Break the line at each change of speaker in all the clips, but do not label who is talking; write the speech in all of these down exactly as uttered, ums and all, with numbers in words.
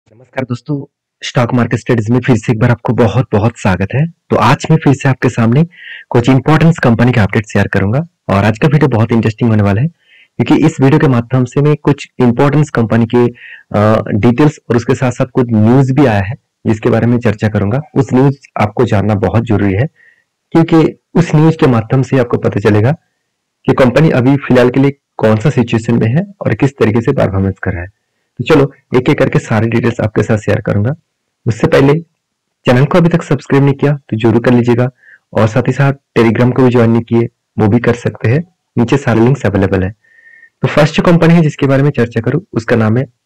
नमस्कार दोस्तों, stock market studies में फिर से एक बार आपको बहुत बहुत स्वागत है। तो आज मैं फिर से आपके सामने कुछ इंपॉर्टेंट कंपनी के अपडेट शेयर करूंगा और आज का वीडियो बहुत इंटरेस्टिंग होने वाला है क्योंकि इस वीडियो के माध्यम से मैं कुछ इंपॉर्टेंट कंपनी के डिटेल्स और उसके साथ साथ कुछ न्यूज भी आया है जिसके बारे में चर्चा करूंगा। उस न्यूज आपको जानना बहुत जरूरी है क्योंकि उस न्यूज के माध्यम से आपको पता चलेगा कि कंपनी अभी फिलहाल के लिए कौन सा सिचुएशन में है और किस तरीके से परफॉर्मेंस कर रहा है। तो चलो एक एक करके सारे डिटेल्स आपके साथ शेयर करूंगा। उससे पहले चैनल को अभी तक सब्सक्राइब नहीं किया तो जरूर कर लीजिएगा और साथ ही साथ टेलीग्राम को भी ज्वाइन नहीं किए वो भी कर सकते हैं, नीचे सारे लिंक्स अवेलेबल है। तो फर्स्ट जो कंपनी है जिसके बारे में चर्चा करूं उसका नाम है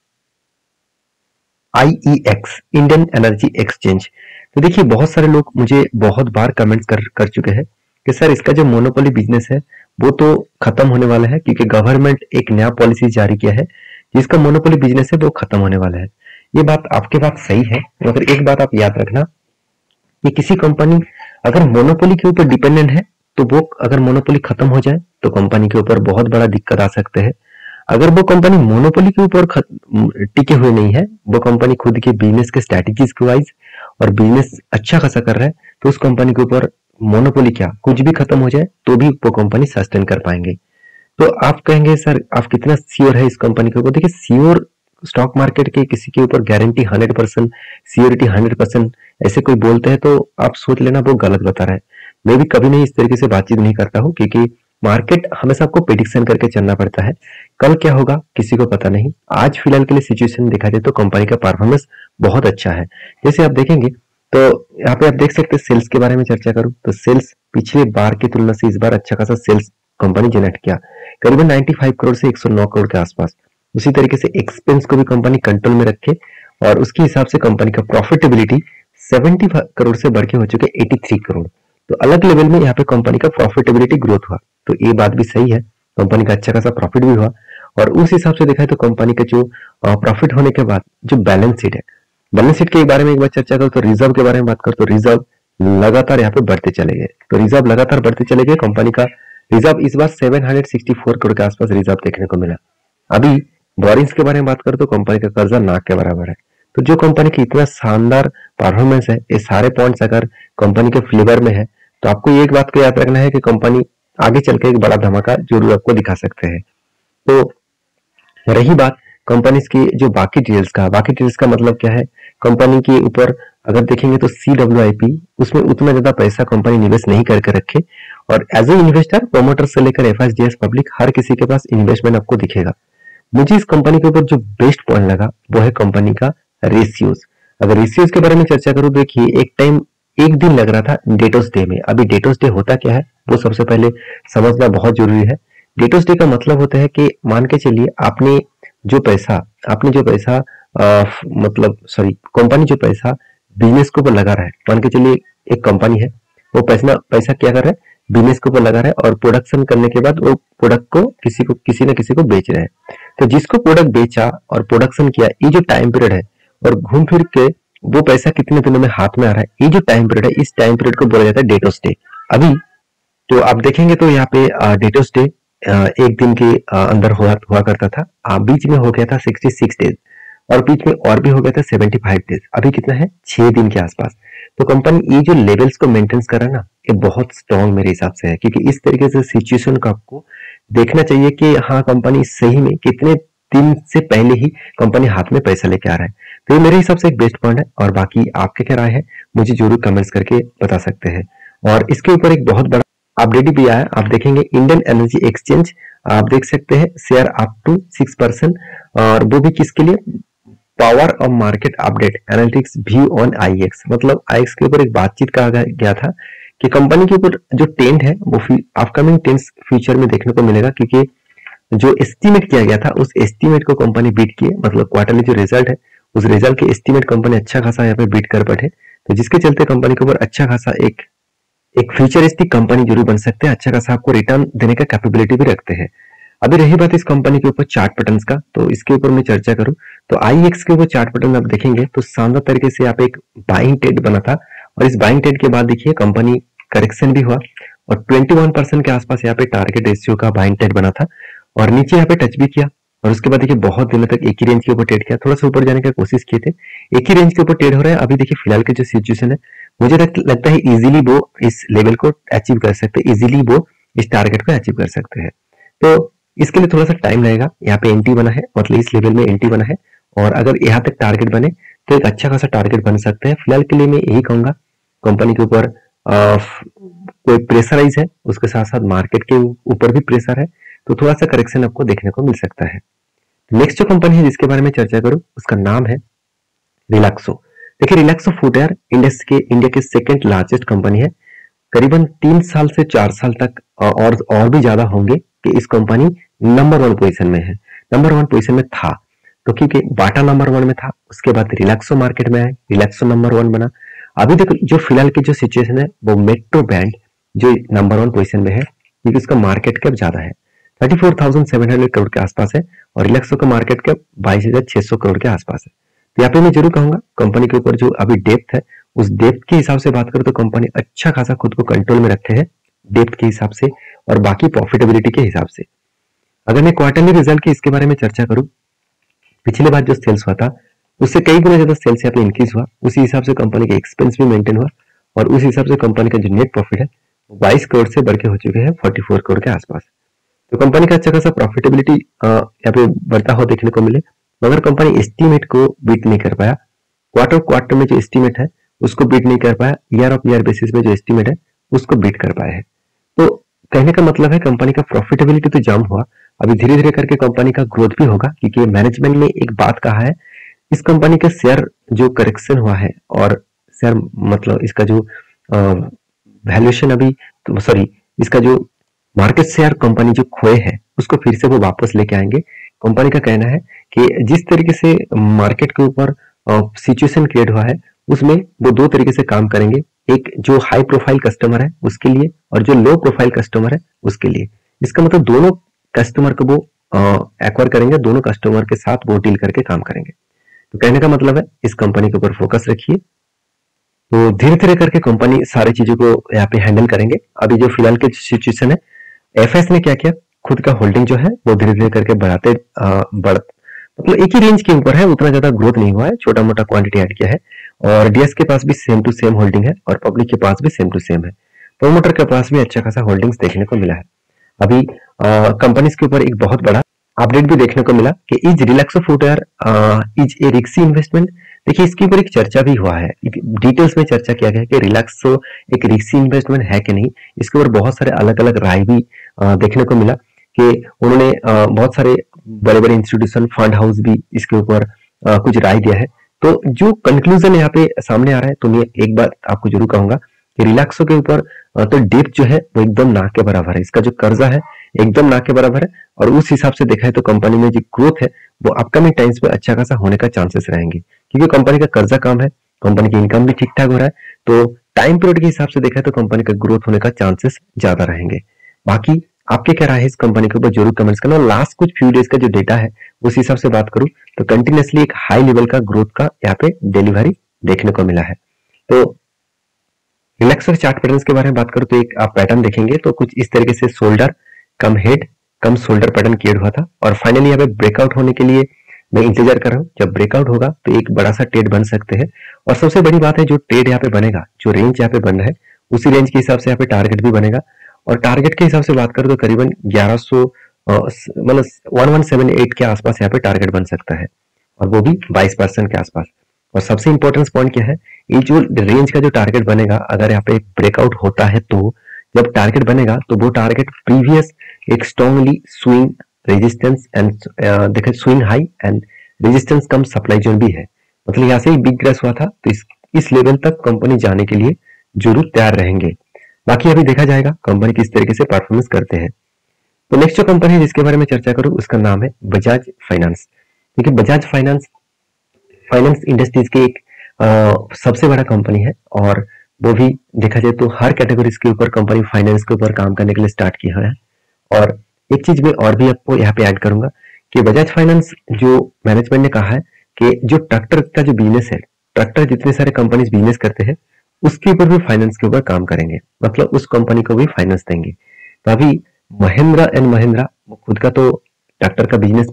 I E X, Indian energy exchange. तो देखिए बहुत सारे लोग मुझे बहुत बार कमेंट्स कर कर चुके हैं कि सर इसका जो मोनोपोली बिजनेस है वो तो खत्म होने वाला है क्योंकि गवर्नमेंट एक नया पॉलिसी जारी किया है जिसका मोनोपोली बिजनेस है वो खत्म होने वाला है। ये बात आपके बात सही है, मगर एक बात आप याद रखना कि किसी कंपनी अगर मोनोपोली के ऊपर डिपेंडेंट है तो वो अगर मोनोपोली खत्म हो जाए तो कंपनी के ऊपर बहुत बड़ा दिक्कत आ सकते हैं। अगर वो कंपनी मोनोपोली के ऊपर टिके हुए नहीं है, वो कंपनी खुद के बिजनेस के स्ट्रेटेजीज के वाइज और बिजनेस अच्छा खासा कर रहा है तो उस कंपनी के ऊपर मोनोपोली क्या कुछ भी खत्म हो जाए तो भी वो कंपनी सस्टेन कर पाएंगे। तो आप कहेंगे सर आप कितना श्योर है इस कंपनी के ऊपर? देखिए श्योर स्टॉक मार्केट के किसी के ऊपर guarantee hundred percent, surety hundred percent ऐसे कोई बोलते हैं तो आप सोच लेना वो गलत बता रहा है। मैं भी कभी नहीं इस तरीके से बातचीत नहीं करता हूँ क्योंकि मार्केट हमेशा आपको प्रेडिक्शन करके चलना पड़ता है। कल क्या होगा किसी को पता नहीं। आज फिलहाल के लिए सिचुएशन देखा जाए तो कंपनी का परफॉर्मेंस बहुत अच्छा है। जैसे आप देखेंगे तो यहाँ पे आप देख सकते हैं सेल्स के बारे में चर्चा करूं तो सेल्स पिछले बार की तुलना से इस बार अच्छा खासा सेल्स कंपनी जनरेट किया, करीबन पचानवे करोड़ से एक सौ नौ करोड़ के आसपास। उसी तरीके से एक्सपेंस को भी कंपनी कंट्रोल में रखे और उसके हिसाब से कंपनी का प्रॉफिटेबिलिटी सत्तर करोड़ से बढ़ के हो चुके तिरासी करोड़। तो अलग लेवल में यहाँ पे कंपनी का प्रॉफिटेबिलिटी ग्रोथ हुआ, तो ये बात भी सही है, कंपनी का अच्छा खासा प्रॉफिट भी हुआ। और उस हिसाब से देखा है तो कंपनी का जो प्रॉफिट होने के बाद जो बैलेंस शीट है, बैलेंस शीट के बारे में एक बार चर्चा करो तो रिजर्व के बारे में बात करो तो रिजर्व लगातार यहाँ पे बढ़ते चले गए। तो रिजर्व लगातार बढ़ते चले गए, कंपनी का रिजर्व इस बार सात सौ चौंसठ करोड़ के आसपास रिजर्व देखने को मिला। अभी बोरिंग्स के बारे में बात करो तो कंपनी का कर्जा नाक के बराबर है। तो जो कंपनी की इतना शानदार परफॉर्मेंस है, ये सारे पॉइंट्स अगर कंपनी के फ्लेवर में है तो आपको एक बात को याद रखना है कि कंपनी आगे चल के एक बड़ा धमाका जरूर आपको दिखा सकते हैं। तो रही बात कंपनी की जो बाकी डिटेल्स का, बाकी डिटेल्स का मतलब क्या है, कंपनी के ऊपर अगर देखेंगे तो सी डब्ल्यू आई पी उसमें उतना ज्यादा पैसा कंपनी निवेश नहीं करके रखे और एज ए इन्वेस्टर प्रोमोटर से लेकर F S D S public हर किसी के पास इन्वेस्टमेंट आपको दिखेगा। मुझे इस कंपनी के ऊपर जो बेस्ट पॉइंट लगा वो है कंपनी का रेशियोज। अगर रेशियोज के बारे में चर्चा करूं, देखिए एक टाइम एक दिन लग रहा था डेटोस डे में। अभी डेटोस डे होता क्या है वो सबसे पहले समझना बहुत जरूरी है। डेटोस डे का मतलब होता है कि मान के चलिए आपने जो पैसा आपने जो पैसा आ, मतलब सॉरी कंपनी जो पैसा बिजनेस के ऊपर लगा रहा है, मान के चलिए एक कंपनी है वो पैसा पैसा क्या कर रहा है बिजनेस के ऊपर लगा रहा है और प्रोडक्शन करने के बाद वो प्रोडक्ट को किसी को किसी न किसी को बेच रहे हैं। तो जिसको प्रोडक्ट बेचा और प्रोडक्शन किया, ये जो टाइम पीरियड है और घूम फिर के वो पैसा कितने दिनों में हाथ में आ रहा है, ये जो टाइम पीरियड है इस टाइम पीरियड को बोला जाता है डेटोस डे। अभी तो आप देखेंगे तो यहाँ पे डेटोस डे एक दिन के अंदर हुआ हुआ करता था, बीच में हो गया था छियासठ डेज और बीच में और भी हो गया था पचहत्तर डेज। अभी कितना है छह दिन के आसपास। तो कंपनी ये जो लेवल्स को मेंटेन कर रहा है ना, ये बहुत स्ट्रॉन्ग मेरे हिसाब से है क्योंकि इस तरीके से सिचुएशन को आपको देखना चाहिए कि हाँ कंपनी सही में कितने दिन से पहले ही कंपनी हाथ में पैसा लेके आ रहा है। तो ये मेरे हिसाब से एक बेस्ट पॉइंट है और बाकी आपके क्या राय है मुझे जरूर कमेंट्स करके बता सकते हैं। और इसके ऊपर एक बहुत बड़ा अपडेट भी आया, आप देखेंगे इंडियन एनर्जी एक्सचेंज, आप देख सकते हैं share up to six percent और वो भी किसके लिए, power of market update analytics view on I X. मतलब आई एक्स के ऊपर एक बातचीत कहा गया था कि कंपनी के ऊपर जो ट्रेंड है वो अपकमिंग टेंस फ्यूचर में देखने को मिलेगा क्योंकि जो एस्टीमेट किया गया था उस एस्टीमेट को कंपनी बीट किए, मतलब क्वार्टरली जो रिजल्ट है उस रिजल्ट के एस्टीमेट कंपनी अच्छा खासा यहाँ पे बीट कर बैठे। तो जिसके चलते कंपनी के ऊपर अच्छा खासा एक एक फ्यूचरिस्टिक कंपनी जरूर बन सकते हैं, अच्छा खासा आपको रिटर्न देने का कैपेबिलिटी भी रखते हैं। अभी रही बात इस कंपनी के ऊपर चार्ट पैटर्न्स का, तो इसके ऊपर मैं चर्चा करूं तो आई एक्स के ऊपर चार्ट पैटर्न आप देखेंगे तो शानदार तरीके से यहाँ पे एक बाइंग ट्रेड बना था और इस बाइंग ट्रेड के बाद देखिए कंपनी करेक्शन भी हुआ और इक्कीस परसेंट के आसपास यहाँ पे टारगेट रेशियो का बाइंग ट्रेड बना था और नीचे यहाँ पे टच भी किया और उसके बाद देखिए बहुत दिनों तक एक ही रेंज के ऊपर ट्रेड किया, थोड़ा सा ऊपर जाने की कोशिश किए थे, एक ही रेंज के ऊपर ट्रेड हो रहा है। अभी देखिए फिलहाल की जो सिचुएशन है, मुझे लगता है इजीली वो इस लेवल को अचीव कर सकते हैं, इजीली वो इस टारगेट को अचीव कर सकते हैं। तो इसके लिए थोड़ा सा टाइम लगेगा। यहाँ पे एंट्री बना है, मतलब इस लेवल में एंट्री बना है, और अगर यहाँ तक टारगेट बने तो एक अच्छा खासा टारगेट बन सकता है। फिलहाल के लिए मैं यही कहूंगा, कंपनी के ऊपर कोई प्रेशराइज है, उसके साथ साथ मार्केट के ऊपर भी प्रेशर है, तो थोड़ा सा करेक्शन आपको देखने को मिल सकता है। नेक्स्ट जो कंपनी है जिसके बारे में चर्चा करूं, उसका नाम है रिलैक्सो। देखिए रिलैक्सो फुटवेयर इंडस के इंडिया के सेकंड लार्जेस्ट कंपनी है। करीबन तीन साल से चार साल तक और और भी ज्यादा होंगे कि इस कंपनी नंबर वन पोजीशन में है, नंबर वन पोजीशन में था। तो क्योंकि बाटा नंबर वन में था, उसके बाद रिलैक्सो मार्केट में आए, रिलैक्सो नंबर वन बना। अभी देखो जो फिलहाल की जो सिचुएशन है, वो मेट्रो बैंड जो नंबर वन पोजीशन में है, क्योंकि उसका मार्केट कैप ज्यादा है, thirty four thousand seven hundred crore के आसपास है, और रिलैक्सो का मार्केट कैप बाईस हजार छह सौ करोड़ के आसपास है। तो यहाँ पे मैं जरूर कहूंगा कंपनी के ऊपर जो अभी डेप्थ है, उस डेप्थ के हिसाब से बात करूं तो कंपनी अच्छा खासा खुद को कंट्रोल में रखे है, डेप्थ के हिसाब से और बाकी प्रॉफिटेबिलिटी के हिसाब से। अगर मैं क्वार्टरली रिजल्ट की इसके बारे में चर्चा करूं, पिछले बार जो सेल्स हुआ था उससे कई गुना ज्यादा सेल्स यहाँ पे इंक्रीज हुआ, उसी हिसाब से कंपनी का एक्सपेंस भी मेंटेन हुआ, और उस हिसाब से कंपनी का जो नेट प्रॉफिट है बाईस करोड़ से बढ़ के हो चुके हैं फोर्टी फोर करोड़ के आसपास। तो कंपनी का अच्छा खासा प्रॉफिटेबिलिटी यहाँ पे बढ़ता हुआ देखने को मिले, मगर कंपनी एस्टीमेट को बीट नहीं कर पाया। क्वार्टर क्वार्टर में जो एस्टीमेट है उसको बीट नहीं कर पाया, ईयर ऑफ ईयर बेसिस में जो एस्टीमेट है उसको बीट कर पाया है। तो कहने का मतलब है कंपनी का प्रॉफिटेबिलिटी तो जम हुआ, अभी धीरे धीरे करके कंपनी का ग्रोथ भी होगा, क्योंकि मैनेजमेंट ने एक बात कहा है, इस कंपनी का शेयर जो करेक्शन हुआ है, और शेयर मतलब इसका जो वैल्यूएशन अभी तो सॉरी इसका जो मार्केट शेयर कंपनी जो खोए हैं उसको फिर से वो वापस लेके आएंगे। कंपनी का कहना है कि जिस तरीके से मार्केट के ऊपर सिचुएशन क्रिएट हुआ है उसमें वो दो तरीके से काम करेंगे, एक जो हाई प्रोफाइल कस्टमर है उसके लिए, और जो लो प्रोफाइल कस्टमर है उसके लिए। इसका मतलब दोनों कस्टमर को वो एक्वायर करेंगे, दोनों कस्टमर के साथ वो डील करके काम करेंगे। तो कहने का मतलब है इस कंपनी के ऊपर फोकस रखिए, तो धीरे धीरे करके कंपनी सारी चीजों को यहाँ पे हैंडल करेंगे। अभी जो फिलहाल की सिचुएशन है, एफएस ने क्या किया, खुद का होल्डिंग जो है वो धीरे धीरे करके बढ़ाते बढ़ मतलब एक ही रेंज के ऊपर है, उतना ज्यादा ग्रोथ नहीं हुआ है, छोटा मोटा क्वांटिटी ऐड किया है, और डीएस के पास भी सेम टू सेम होल्डिंग है, और पब्लिक के पास भी सेम टू सेम है, प्रोमोटर के पास भी अच्छा खासा होल्डिंग्स देखने को मिला है। अभी कंपनीज के ऊपर एक बहुत बड़ा अपडेट भी देखने को मिला कि is Relaxo footwear is a risky investment. देखिए इसके ऊपर एक चर्चा भी हुआ है, डिटेल्स में चर्चा किया गया है कि रिलैक्सो एक रिस्की इन्वेस्टमेंट है कि नहीं। इसके ऊपर बहुत सारे अलग अलग राय भी देखने को मिला कि उन्होंने बहुत सारे बड़े बड़े इंस्टीट्यूशन फंड हाउस भी इसके ऊपर कुछ राय दिया है। तो जो कंक्लूजन यहाँ पे सामने आ रहा है, तो मैं एक बात आपको जरूर कहूंगा कि रिलैक्सो के ऊपर तो डेप्थ जो है वो एकदम ना के बराबर है, इसका जो कर्जा है एकदम ना के बराबर है, और उस हिसाब से देखा है तो कंपनी में जो ग्रोथ है वो अपकमिंग टाइम्स में अच्छा खासा होने का चांसेस रहेंगे, क्योंकि कंपनी का कर्जा कम है, कंपनी की इनकम भी ठीक ठाक हो रहा है, तो टाइम पीरियड के हिसाब से देखा है तो कंपनी का ग्रोथ होने का चांसेस ज्यादा रहेंगे। बाकी आपके क्या राय है इस कंपनी के ऊपर जरूर कमेंट्स करना। और लास्ट कुछ फ्यू डेज का जो डेटा है उस हिसाब से बात करूं तो कंटिन्यूसली एक हाई लेवल का ग्रोथ का यहाँ पे डिलीवरी देखने को मिला है। तो रिलैक्सो चार्ट पैटर्न्स के बारे में बात करूं तो एक आप पैटर्न देखेंगे तो कुछ इस तरीके से shoulder cum head cum shoulder pattern create हुआ था, और फाइनली यहाँ पे ब्रेकआउट होने के लिए मैं इंतजार कर रहा हूँ। जब ब्रेकआउट होगा तो एक बड़ा सा ट्रेड बन सकते हैं, और सबसे बड़ी बात है जो ट्रेड यहाँ पे बनेगा, जो रेंज यहाँ पे बन रहा है उसी रेंज के हिसाब से यहाँ पे टारगेट भी बनेगा, और टारगेट के हिसाब से बात करें तो करीबन ग्यारह सौ मतलब वन वन सेवन एट के आसपास यहाँ पे टारगेट बन सकता है, और वो भी बाईस परसेंट के आसपास। और सबसे इंपॉर्टेंट पॉइंट क्या है, ये जो रेंज का जो टारगेट बनेगा अगर यहाँ पे ब्रेकआउट होता है तो जब टारगेट बनेगा तो वो टारगेट प्रीवियस एक स्ट्रॉन्गली स्विंग रेजिस्टेंस एंड देखें swing high and resistance cum supply zone भी है, मतलब यहाँ से ही बिग क्रैश हुआ था, तो इस इस लेवल तक कंपनी जाने के लिए जरूर तैयार रहेंगे। बाकी अभी देखा जाएगा कंपनी किस तरीके से परफॉर्मेंस करते हैं। तो नेक्स्ट जो कंपनी है जिसके बारे में चर्चा करूं उसका नाम है बजाज फाइनेंस। देखिए बजाज फाइनेंस फाइनेंस इंडस्ट्रीज की एक आ, सबसे बड़ा कंपनी है, और वो भी देखा जाए तो हर कैटेगरीज के ऊपर कंपनी फाइनेंस के ऊपर काम करने के लिए स्टार्ट किया है। और एक चीज मैं और भी आपको यहाँ पे ऐड करूंगा कि बजाज फाइनेंस जो मैनेजमेंट ने कहा है कि जो ट्रैक्टर का जो बिजनेस है, ट्रैक्टर जितने सारे कंपनीज बिजनेस करते हैं उसके ऊपर भी फाइनेंस के ऊपर काम करेंगे, मतलब उस कंपनी को भी फाइनेंस देंगे। तो अभी महिंद्रा एंड महिंद्रा खुद का तो ट्रैक्टर का बिजनेस भी है,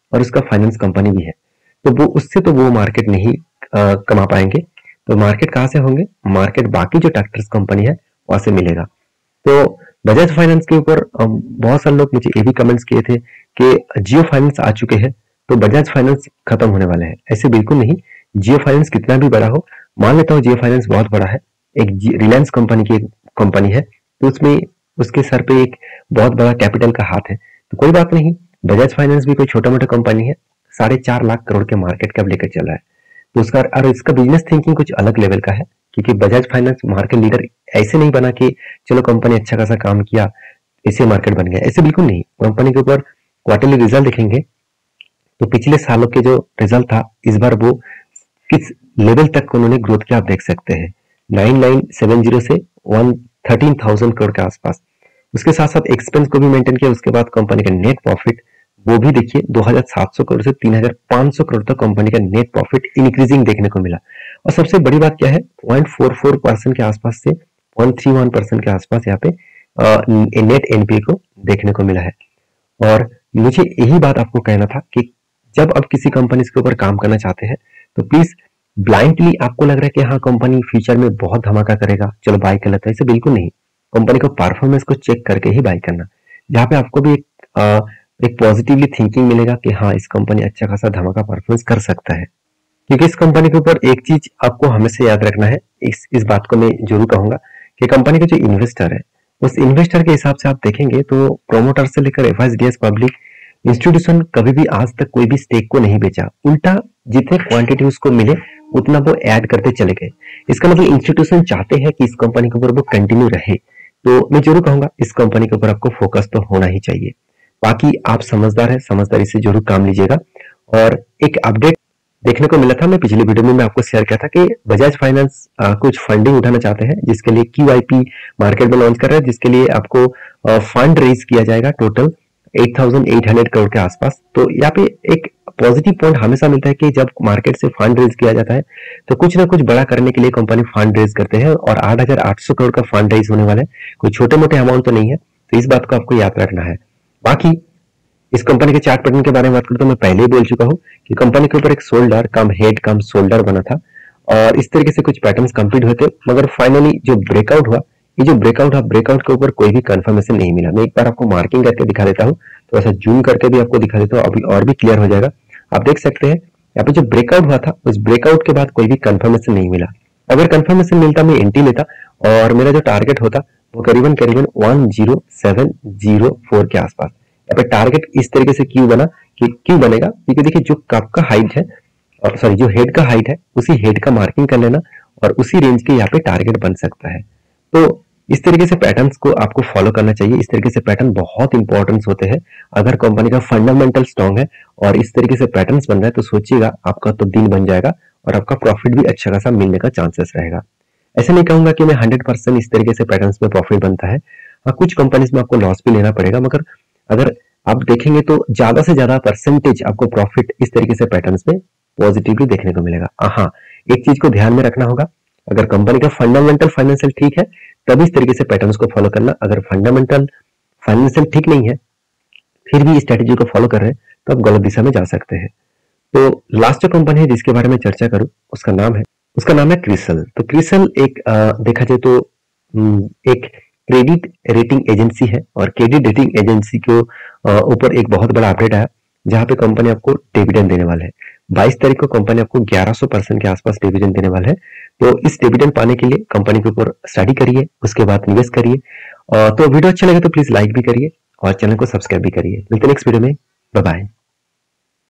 और उसका फाइनेंस कंपनी भी है, तो वो उससे तो वो मार्केट नहीं आ, कमा पाएंगे। तो मार्केट कहाँ से होंगे? मार्केट बाकी जो ट्रैक्टर्स कंपनी है वहां से मिलेगा। तो बजाज फाइनेंस के ऊपर बहुत सारे लोग मुझे ये भी कमेंट्स किए थे कि जियो फाइनेंस आ चुके हैं तो बजाज फाइनेंस खत्म होने वाले हैं। ऐसे बिल्कुल नहीं। जियो फाइनेंस कितना भी बड़ा हो, मान लेता हूँ जियो फाइनेंस बहुत बड़ा है, एक रिलायंस कंपनी की कंपनी है, तो उसमें उसके सर पे एक बहुत बड़ा कैपिटल का हाथ है, तो कोई बात नहीं। बजाज फाइनेंस भी कोई छोटा मोटा कंपनी है, साढ़े चार लाख करोड़ के मार्केट कैप लेकर चल रहा है। तो उसका और इसका बिजनेस थिंकिंग कुछ अलग लेवल का है, क्योंकि बजाज फाइनेंस मार्केट लीडर ऐसे नहीं बना कि चलो कंपनी अच्छा खासा काम किया इसे मार्केट बन गया, ऐसे बिल्कुल नहीं। कंपनी के ऊपर क्वार्टरली रिजल्ट देखेंगे तो पिछले सालों के जो रिजल्ट था, इस बार वो किस लेवल तक उन्होंने ग्रोथ किया आप देख सकते हैं, नाइन नाइन सेवन जीरो से वन थर्टीन थाउजेंड करोड़ के आसपास। उसके साथ साथ एक्सपेंस को भी मेंटेन किया। उसके बाद कंपनी का नेट प्रॉफिट वो भी देखिए दो हज़ार सात सौ करोड़ से तीन हज़ार पाँच सौ करोड़ तक कंपनी का नेट प्रॉफिट इंक्रीजिंग देखने को मिला। और सबसे बड़ी बात क्या है, पॉइंट फोर फोर परसेंट के आसपास से पॉइंट थ्री वन परसेंट के आसपास यहाँ पे नेट एनपीए को देखने को मिला है। और मुझे यही बात आपको कहना था कि जब आप किसी कंपनी के ऊपर काम करना चाहते हैं तो प्लीज ब्लाइंडली आपको लग रहा है कि हाँ कंपनी फ्यूचर में बहुत धमाका करेगा चलो बाय कर लेते हैं, ऐसे बिल्कुल नहीं। कंपनी को परफॉर्मेंस को चेक करके ही बाय करना, जहाँ पे आपको भी एक आ, एक पॉजिटिवली थिंकिंग मिलेगा कि हाँ इस कंपनी अच्छा खासा धमाका परफॉर्मेंस कर सकता है। क्योंकि इस कंपनी के ऊपर एक चीज आपको हमेशा याद रखना है, इस इस बात को मैं जरूर कहूंगा कि कंपनी के जो इन्वेस्टर है उस इन्वेस्टर के हिसाब से आप देखेंगे तो प्रोमोटर से लेकर एफआईएसडीएस पब्लिक इंस्टीट्यूशन कभी भी आज तक कोई भी स्टेक को नहीं बेचा, उल्टा जितने क्वांटिटी उसको मिले उतना वो ऐड करते चले गए। इसका मतलब इंस्टीट्यूशन चाहते हैं कि इस कंपनी के ऊपर वो कंटिन्यू रहे। तो मैं जरूर कहूंगा इस कंपनी के ऊपर आपको फोकस तो होना ही चाहिए। बाकी आप समझदार है, समझदारी से जरूर काम लीजिएगा। और एक अपडेट देखने को मिला था, मैं पिछली वीडियो में मैं आपको शेयर किया था कि बजाज फाइनेंस आ, कुछ फंडिंग उठाना चाहते हैं, जिसके लिए क्यूआईपी मार्केट में लॉन्च कर रहा है, जिसके लिए आपको फंड रेज किया जाएगा टोटल आठ हज़ार आठ सौ करोड़ के आसपास। तो यहाँ पे एक पॉजिटिव पॉइंट हमेशा मिलता है कि जब मार्केट से फंड रेज किया जाता है तो कुछ ना कुछ बड़ा करने के लिए कंपनी फंड रेज करते हैं, और आठ हज़ार आठ सौ करोड़ का फंड रेज होने वाला है, कोई छोटे मोटे अमाउंट तो नहीं है। तो इस बात को आपको याद रखना है। बाकी इस कंपनी के चार्ट पैटर्न के बारे में बात करूं तो मैं पहले ही बोल चुका हूं कि कंपनी के ऊपर एक shoulder cum head cum shoulder बना था, और इस तरीके से कुछ पैटर्न्स कंप्लीट हुए थे, मगर फाइनली जो ब्रेकआउट हुआ, ये जो ब्रेकआउट हुआ ब्रेकआउट के ऊपर कोई भी कंफर्मेशन नहीं मिला। मैं एक बार आपको मार्किंग करके दिखा देता हूँ, तो ऐसा जूम करके भी आपको दिखा देता हूँ, अभी और भी क्लियर हो जाएगा। आप देख सकते हैं यहाँ पे जो ब्रेकआउट हुआ था उस ब्रेकआउट के बाद कोई भी कंफर्मेशन नहीं मिला। अगर कंफर्मेशन मिलता मैं एंट्री लेता और मेरा जो टारगेट होता वो करीबन करीबन one zero seven zero four के आसपास। यहाँ पे टारगेट इस तरीके से क्यों बना कि क्यों बनेगा, क्योंकि देखिए जो कप का हाइट है और सॉरी जो हेड का हाइट है उसी हेड का मार्किंग कर लेना और उसी रेंज के यहाँ पे टारगेट बन सकता है। तो इस तरीके से पैटर्न्स को आपको फॉलो करना चाहिए। इस तरीके से पैटर्न बहुत इंपॉर्टेंस होते हैं। अगर कंपनी का फंडामेंटल स्ट्रांग है और इस तरीके से पैटर्न्स बन रहा है तो सोचिएगा आपका तो दिन बन जाएगा और आपका प्रॉफिट भी अच्छा खासा मिलने का चांसेस रहेगा। ऐसे नहीं कहूंगा कि मैं हंड्रेड परसेंट इस तरीके से पैटर्न्स में प्रॉफिट बनता है, हाँ कुछ कंपनीज में आपको लॉस भी लेना पड़ेगा, मगर अगर आप देखेंगे तो ज्यादा से ज्यादा परसेंटेज आपको प्रॉफिट इस तरीके से पैटर्न्स में पॉजिटिवली देखने को मिलेगा। हाँ एक चीज को ध्यान में रखना होगा, अगर कंपनी का फंडामेंटल फाइनेंशियल ठीक है तब इस तरीके से पैटर्न्स को फॉलो करना। अगर फंडामेंटल फाइनेंशियल ठीक नहीं है फिर भी स्ट्रेटेजी को फॉलो कर रहे हैं तो आप गलत दिशा में जा सकते हैं। तो लास्ट जो कंपनी है जिसके बारे में चर्चा करूं उसका नाम है उसका नाम है क्रिसल। तो क्रिसल एक आ, देखा जाए तो एक क्रेडिट रेटिंग एजेंसी है, और क्रेडिट रेटिंग एजेंसी के ऊपर एक बहुत बड़ा अपडेट आया जहां पे कंपनी आपको डिविडेंड देने वाला है। बाईस तारीख को कंपनी आपको ग्यारह सौ परसेंट के आसपास डिविडेंड देने वाला है। तो इस डिविडेंड पाने के लिए कंपनी के ऊपर स्टडी करिए, उसके बाद निवेश करिए। तो वीडियो अच्छा लगे तो प्लीज लाइक भी करिए और चैनल को सब्सक्राइब भी करिए। मिलते हैं नेक्स्ट वीडियो में, बाय बाय।